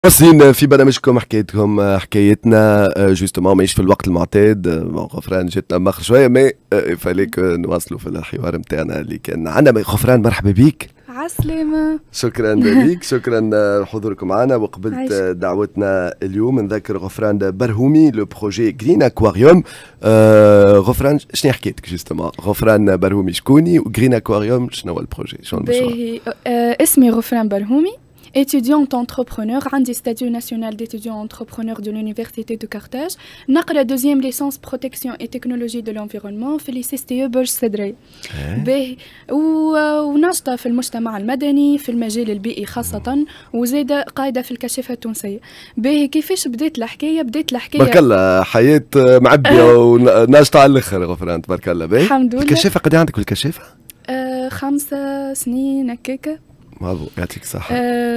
واصلين في برنامجكم حكايتكم حكايتنا جوستومون ماهيش في الوقت المعتاد. غفران جاتنا مخر شويه مي فاليك نواصلوا في الحوار نتاعنا اللي كان عندنا. غفران مرحبا بك. عسلامة. شكرا لك، شكرا لحضوركم معنا وقبلت دعوتنا اليوم. نذكر غفران برهومي لو بروجي جرين اكواريوم. غفران شنو حكيتك جوستومون؟ غفران برهومي شكوني وجرين اكواريوم شنو هو البروجي؟ شنو المشروع؟ اسمي غفران برهومي، étudiante entrepreneur, عندي statut national d'étudiant entrepreneur de l'université de Carthage. نقرا deuxième licence protection et technologie de l'environnement في لي CSTE برج سدري. باهي وناشطة في المجتمع المدني في المجال البيئي خاصة، وزيادة قايدة في الكشافة التونسية. باهي كيفاش بديت الحكاية؟ تبارك الله، حياة معبية وناشطة على الآخر غفران تبارك الله. باهي الحمد لله. الكشافة قد عندك في الكشافة؟ 5 سنين هكاكا. برافو يعطيك الصحة.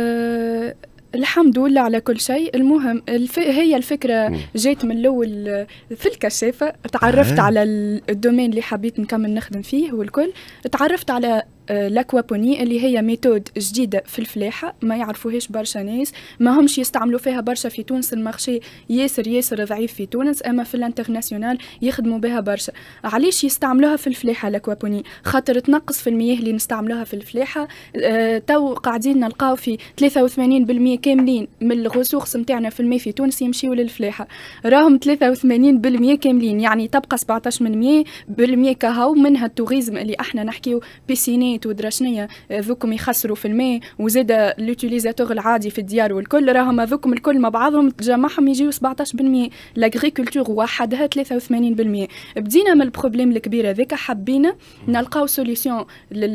الحمد لله على كل شيء. المهم هي الفكرة جات من الأول في الكشافة. تعرفت على الدومين اللي حبيت نكمل نخدم فيه والكل. تعرفت على لاكوابوني اللي هي ميثود جديدة في الفلاحة ما يعرفوهاش برشا ناس، ما همش يستعملوا فيها برشا في تونس. المارشي ياسر ضعيف في تونس، أما في الانترناسيونال يخدموا بها برشا. علاش يستعملوها في الفلاحة لاكوابوني؟ خاطر تنقص في المياه اللي نستعملوها في الفلاحة. تو قاعدين نلقاو في 83% كاملين من الغسوخس نتاعنا في الماء في تونس يمشيو للفلاحة. راهم 83% كاملين، يعني تبقى 17% كهو منها التوريزم اللي احنا نحكيو بيسيني ودراشنية ذوكم يخسروا في الماء، وزاد لوتيليزاتور العادي في الديار والكل راهم ذوكم الكل مع بعضهم تجمعهم يجيو 17%. لاغريكولتور وحدها 83%. بدينا من البروبليم الكبير هذاك، حبينا نلقاو سوليسيون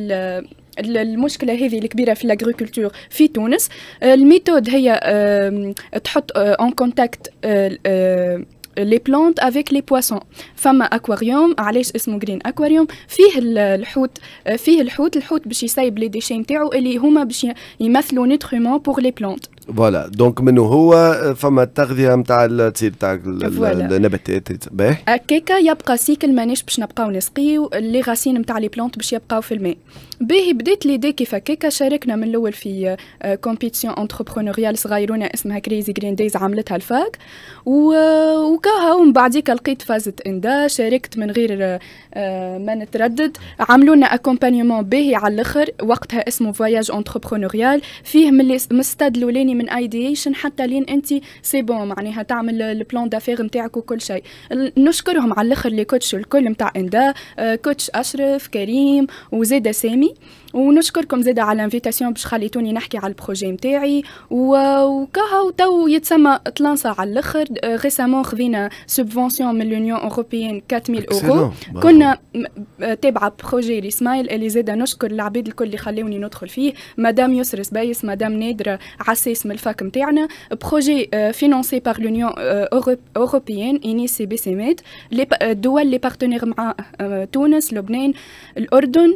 المشكله هذه الكبيره في الاغريكولتور في تونس. الميثود هي تحط اون كونتاكت لي بلانت افيك لي بواسون. فما اكواريوم، علاش اسمه جرين اكواريوم؟ فيه الحوت باش يسيب لي ديشي نتاعو اللي هما باش يمثلوا نوتريمون بور لي بلانت. فوالا دونك منه هو فما التغذيه نتاع تصير تاع النباتات. باهي هكاكا يبقى سيكل، مانيش باش نبقاو نسقيو لي غاسين نتاع لي بلانت باش يبقاو في الماء. باهي بديت ليدي كيف هكاكا. شاركنا من الاول في كومبيتيسيون انتربرونوريال صغيرونه اسمها كريزي جرين دايز، عملتها الفاك وكاها. ومن بعديك لقيت فازة اندا، شاركت من غير ما نتردد. عملوا لنا اكومبانيومون باهي على الاخر، وقتها اسمه فواياج انتربرونوريال، فيه من الستاد الاولاني من ايديشن حتى لين انت سي بون معناها تعمل البلان دافير نتاعك وكل شيء. نشكرهم على الاخر لي كوتش الكل نتاع اندا، كوتش اشرف كريم وزيد سامي. ونشكركم زيدا على الانفيتاسيون باش خليتوني نحكي على البروجي نتاعي. وكاها وتو يتسمى تلانسا على الاخر. ريسامون خذينا سوبفونسيون من لونيون اوروبيين 4000 اورو. كنا تابعه بروجي ريسمايل اللي زيدا نشكر العباد الكل اللي خلوني ندخل فيه، مدام يسر سبايس، مدام نادره عساس من الفاك نتاعنا. بروجي فينانسي بار لونيون اوروبيين انيسي بسمات. الدول اللي بارتنير مع تونس، لبنان، الاردن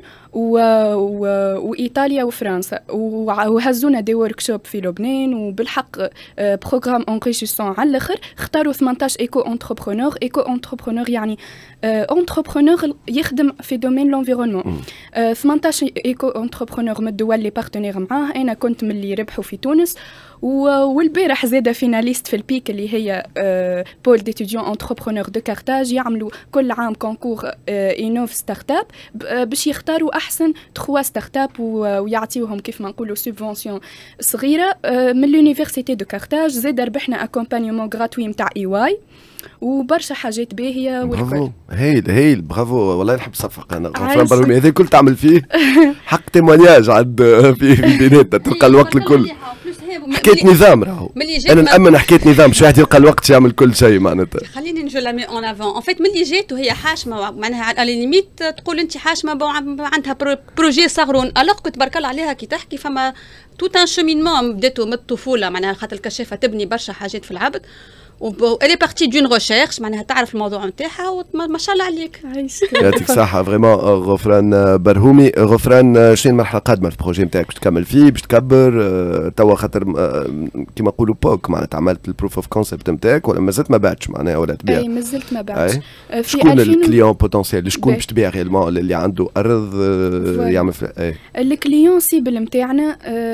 وإيطاليا وفرنسا. وهزونا دي وركشوب في لبنان، وبالحق بروغرام انريشيسون على الاخر. اختاروا 18 ايكو انتربرونور يعني انتربرونور يخدم في دومين لونفيرونمون. 18 ايكو انتربرونور من الدول اللي بارتنير معاه. انا كنت من اللي ربحوا في تونس. والبارح زاده فيناليست في البيك اللي هي بول ديتوديون انتربرونور دو كارتاج. يعملوا كل عام كونكور انوف ستارت اب باش يختاروا احسن 3 ستارت اب ويعطيوهم كيف ما نقولوا سوبفونسيون صغيره من لونيفرسيتي دو كارتاج. زاد ربحنا اكومبانيومون غراتوي نتاع اي واي وبرشا حاجات باهيه. برافو، هايل برافو والله. نحب صفق انا غفران برهومي هذا الكل تعمل فيه حق تيمونياج عند في بيناتنا. تلقى الوقت الكل. حكيت نظام راهو، انا نامن حكيت نظام شو واحد يلقى الوقت يعمل كل شيء معناتها. خليني نجو لامي اون افون. ان فيت ملي جات وهي حاشمه معناها على ليميت تقول انت حاشمه عندها بروجي صغرون. الوغ كنت تبارك الله عليها كي تحكي فما توت ان شومينمون بداتو من الطفوله معناها خاطر الكشافه تبني برشا حاجات في العبد. والي بارتي دون ريشيرش معناها تعرف الموضوع نتاعها وما شاء الله عليك. يعطيك الصحة فريمون غفران برهومي. غفران شنو المرحلة القادمة في البروجي نتاعك؟ باش تكمل فيه باش تكبر توا خاطر كيما نقولوا بوك معناتها عملت البروف اوف كونسيبت نتاعك ولا مازلت ما بعتش معناها ولا تبيع؟ اي مازلت ما بعتش. شكون الكليون بوتنسيال؟ شكون باش تبيع ريالمون اللي عنده أرض يعمل الكليون سيبل نتاعنا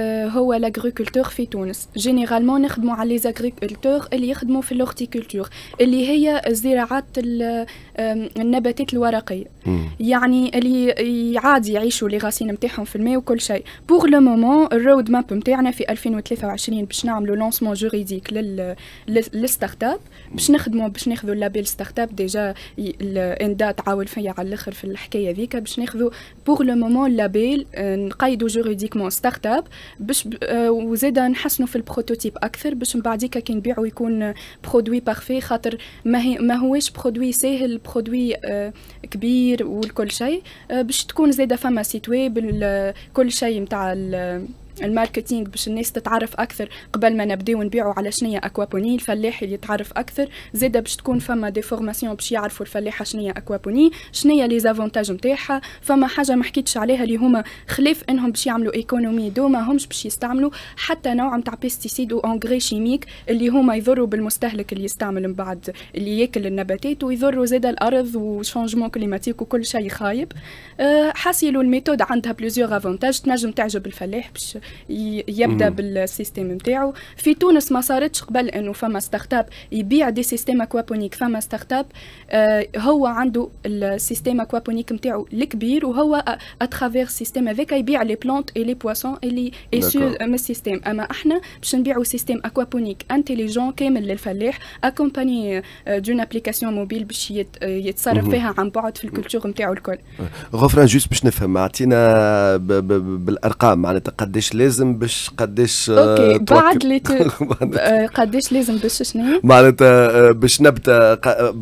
هو لاغريكولتور في تونس. جينيرالمون نخدموا على لي زاغريكولتور اللي يخدموا في الهورتيكولتور اللي هي الزراعات النباتات الورقيه، يعني اللي عادي يعيشوا لي غاسين نتاعهم في الماء وكل شيء. بوغ لو مومون الرود ماب نتاعنا في 2023 باش نعملوا لونسمون جوريديك للستارت اب، باش ناخذوا اللابيل ستارت اب. ديجا الاندا تعاون فيا على الاخر في الحكايه ذيك، باش ناخذوا بوغ لو مومون اللابيل نقيدوا جوريديكمون ستارت اب باش وزيدا نحسنوا في البروتوتيب اكثر، باش من بعديك كي نبيعوا يكون برودوي بارفي، خاطر ما هوش برودوي ساهل، برودوي كبير والكل شيء. باش تكون زاده فما سيت ويب كل شيء نتاع الماركتينغ باش الناس تتعرف اكثر قبل ما نبداو نبيعوا على شنية اكوابوني، الفلاح اللي يتعرف اكثر. زاده باش تكون فما دي فورماسيون باش يعرفوا الفلاحه شنية اكوابوني، شنية لي زافونتاج نتاعها. فما حاجه ما حكيتش عليها اللي هما خلاف انهم باش يعملوا ايكونومي دو، ما همش باش يستعملوا حتى نوع نتاع بيستيسيد او انغري شيميك اللي هما يضروا بالمستهلك اللي يستعمل من بعد اللي ياكل النباتات، ويضروا زاده الارض وشانجمون كليماتيك وكل شيء خايب. حاسيلوا الميثود عندها بليزيور افونتاج تنجم تعجب الفلاح باش يبدا بالسيستم نتاعو. في تونس ما صارتش قبل انه فما ستارت اب يبيع دي سيستيم اكوابونيك. فما ستارت اب هو عنده السيستم اكوابونيك نتاعو الكبير، وهو اترافير السيستم هذاك يبيع لي بلانت اي لي بواسون اللي ايسو من السيستم. اما احنا باش نبيعوا سيستم اكوابونيك انتيليجون كامل للفلاح، اكومباني دون ابليكاسيون موبيل باش يتصرف فيها عن بعد في الكولتور نتاعو الكل. غفران جوست باش نفهم، اعطينا بالارقام معناتها قداش لازم باش قداش اوكي بعد لي قداش لازم باش شنو معناتها باش نبدا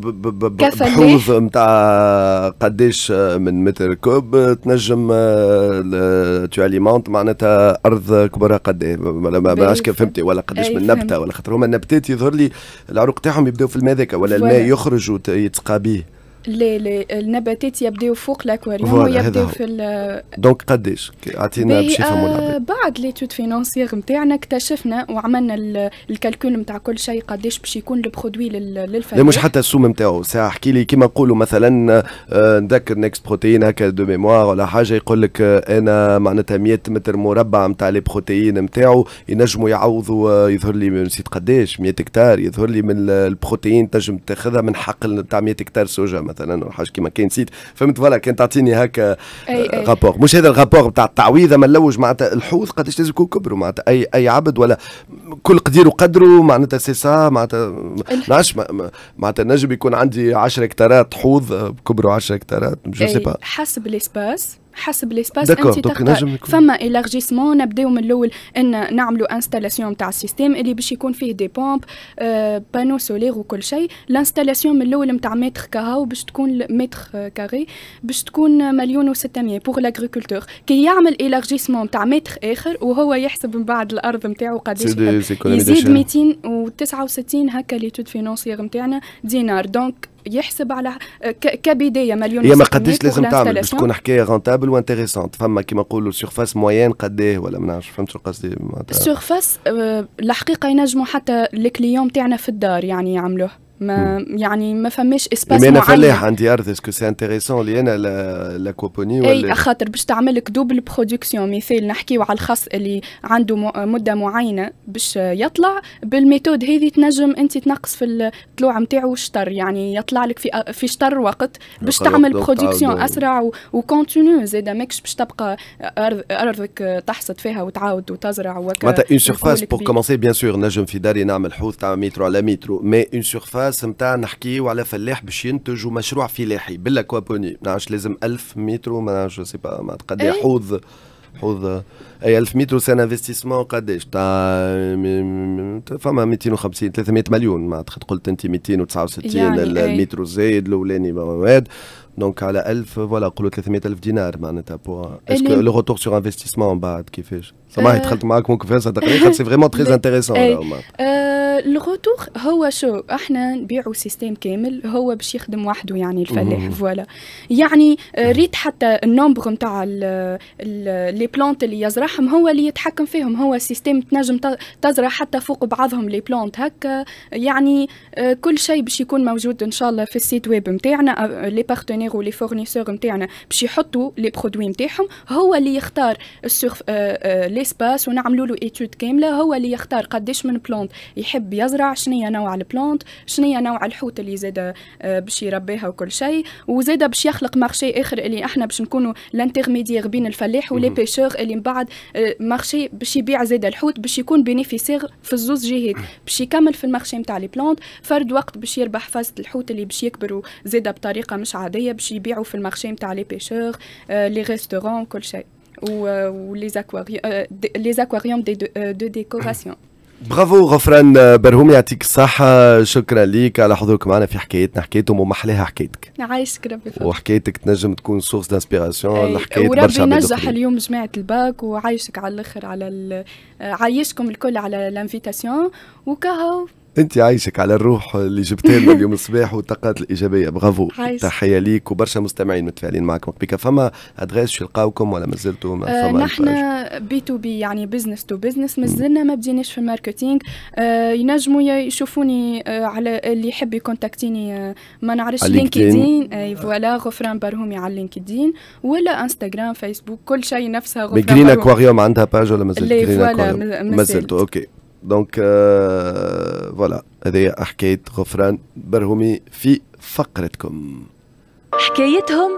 بحوض نتاع قداش من متر كوب تنجم تو اليمونت معناتها ارض كبرها قد ايه؟ ما عادش فهمتي ولا قداش من نبته، ولا خاطر هما النباتات يظهر لي العروق تاعهم يبداو في الماء ذاك ولا الماء يخرج ويتسقى به؟ لا النباتات يبداو فوق الاكواريوم ويبداو في دونك قداش اعطينا باش يفهموا العباد. بعد ليتود فينانسيير نتاعنا اكتشفنا وعملنا الكالكول نتاع كل شيء قداش باش يكون البرودوي للفلاح. لا مش حتى السوم نتاعو، ساعه احكي لي كيما نقولوا مثلا نذكر نيكست بروتين هكا دو ميموار ولا حاجه يقول لك انا معناتها 100 متر مربع نتاع لي بروتين نتاعو ينجموا يعوضوا يظهر لي نسيت قداش 100 هكتار، يظهر لي من البروتين تنجم تاخذها من حقل نتاع 100 هكتار سوجا مثلا ولا حاجه كيما كان نسيت. فهمت فوالا كان تعطيني هكا رابور، مش هذا الرابور نتاع التعويضه ما نلوج معناتها الحوض قداش لازم يكون كبروا معناتها اي عبد ولا كل قدير وقدره معناتها سي سا معناتها نعرفش معناتها نجم يكون عندي 10 هكتارات حوض كبروا 10 هكتارات جو سي با حسب الاسباس حسب الاسباس انت تختار. فما الارجيسمون نبداو من الاول ان نعملوا انستالاسيون تاع السيستم اللي باش يكون فيه دي بومب بانو سولير وكل شيء. الانستالاسيون من الاول نتاع متر كهو باش تكون متر كاري باش تكون 1,600,000 بوغ لاغريكولتور. كي يعمل الارجيسمون تاع متر اخر وهو يحسب من بعد الارض نتاعو قداش يزيد 269 هكا ليتود فينانسيير نتاعنا دينار. دونك يحسب على كبدايه 1,600,000. هي ما قداش لازم تعمل باش تكون حكايه رونتابل وانتريسونت؟ فما كيما نقولوا سيرفاس موين قد ايه ولا ما نعرفش، فهمت شو قصدي؟ السيرفاس الحقيقه ينجموا حتى الكليون نتاعنا في الدار يعني يعملوه، ما يعني ما فماش اسباس معين. انا فلاح عندي ارض، اسكو سي انتريسون لي انا لاكوابوني ولا اي خاطر باش تعمل لك دوبل برودكسيون. مثال نحكيو على الخس اللي عنده مده معينه باش يطلع بالميثود هذه تنجم انت تنقص في الطلوع نتاعو الشطر، يعني يطلع لك في شطر وقت باش تعمل برودكسيون اسرع وكونتينيو. زاده ماكش باش تبقى ارضك تحصد فيها وتعاود وتزرع وكا. معناتها اون سيرفاس بور كومونسي بيان سور نجم في داري نعمل حوض تاع متر على متر، مي اون سيرفاس نتاع نحكيو على فلاح باش ينتجوا مشروع فلاحي بالاكوابوني، ما نعرفش لازم 1000 متر وما نعرفش سي با ما قد ايه حوض اي 1000 متر سان انفستيسمون قداش تاع فما 250 300 مليون ما قلت انت 269 يعني المتر الزايد الاولاني مواد دونك على 1000 فوالا نقولوا 300,000 دينار معناتها بور اسكو لو روتور سور انفستيسمون بعد كيفاش؟ سامحني دخلت معاك ممكن في 5 دقائق سي فريمون تري انتريسون. الروتور هو شو احنا نبيعوا سيستم كامل هو باش يخدم وحده يعني الفلاح فوالا. يعني ريت حتى النومبر نتاع لي بلانت اللي يزرعها نتاعهم هو اللي يتحكم فيهم، هو سيستم تنجم تزرع حتى فوق بعضهم لي بلانت هكا. يعني كل شيء باش يكون موجود ان شاء الله في السيت ويب نتاعنا. لي بارتنير ولي فورنيسور نتاعنا باش يحطوا لي برودوي نتاعهم، هو اللي يختار ليسباس ونعملوا له ايتود كامله. هو اللي يختار قداش من بلانت يحب يزرع، شنيا نوع البلانت، شنيا نوع الحوت اللي زاد باش يربيها وكل شيء. وزاد باش يخلق مارشي اخر اللي احنا باش نكونوا الانترميديير بين الفلاح ولي بيشور، اللي من بعد مارشي باش يبيع زاد الحوت، باش يكون بينيفيسير في الزوز جهات، باش يكمل في المارشي نتاع لي بلانت، فرد وقت باش يربح فازة الحوت اللي باش يكبروا زاد بطريقه مش عاديه، باش يبيعوا في المارشي نتاع لي بيشور، لي ريستورون كل شيء، ولي اكواريوم دو ديكوراسيون. برافو غفران برهومي، يعطيك الصحة، شكرا ليك على حضورك معنا في حكايتنا. حكايتهم ومحلاها حكايتك. عايشك ربي فضل. وحكايتك تنجم تكون سورس دانسبيراسيون لحكاية برشا وربي نجح اليوم جماعة الباك، وعايشك على الاخر على عايشكم الكل على الانفيتاسيون. وكهو انت عايشك على الروح اللي جبتها لنا اليوم الصباح والطاقات الايجابيه. برافو، تحيه ليك وبرشا مستمعين متفاعلين معكم. بك فما ادريس يلقاوكم ولا مازلتوا نحن بي تو بي يعني بزنس تو بزنس، مازلنا ما بديناش في الماركتينغ. ينجموا يشوفوني على اللي يحب يكونتاكتيني ما نعرفش لينكدين، اي فوالا غفران برهومي على لينكدين، ولا انستغرام فيسبوك كل شيء نفسها غفران برهومي. جرين اكواريوم عندها باج ولا مازلت؟ فوالا مازلتوا اوكي. دونك فوالا هذه حكاية غفران برهومي في فقرتكم. حكايتهم